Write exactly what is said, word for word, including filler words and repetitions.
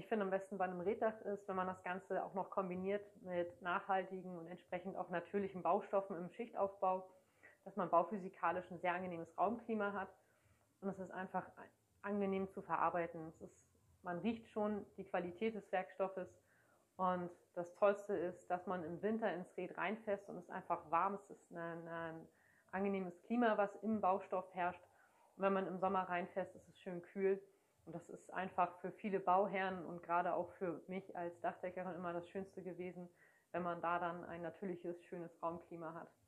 ich finde am besten bei einem Reetdach ist, wenn man das Ganze auch noch kombiniert mit nachhaltigen und entsprechend auch natürlichen Baustoffen im Schichtaufbau, dass man bauphysikalisch ein sehr angenehmes Raumklima hat und es ist einfach angenehm zu verarbeiten. Es ist, man riecht schon die Qualität des Werkstoffes und das Tollste ist, dass man im Winter ins Reet reinfässt und es ist einfach warm, es ist ein, ein angenehmes Klima, was im Baustoff herrscht. Und wenn man im Sommer reinfässt, ist es schön kühl. Und das ist einfach für viele Bauherren und gerade auch für mich als Dachdeckerin immer das Schönste gewesen, wenn man da dann ein natürliches, schönes Raumklima hat.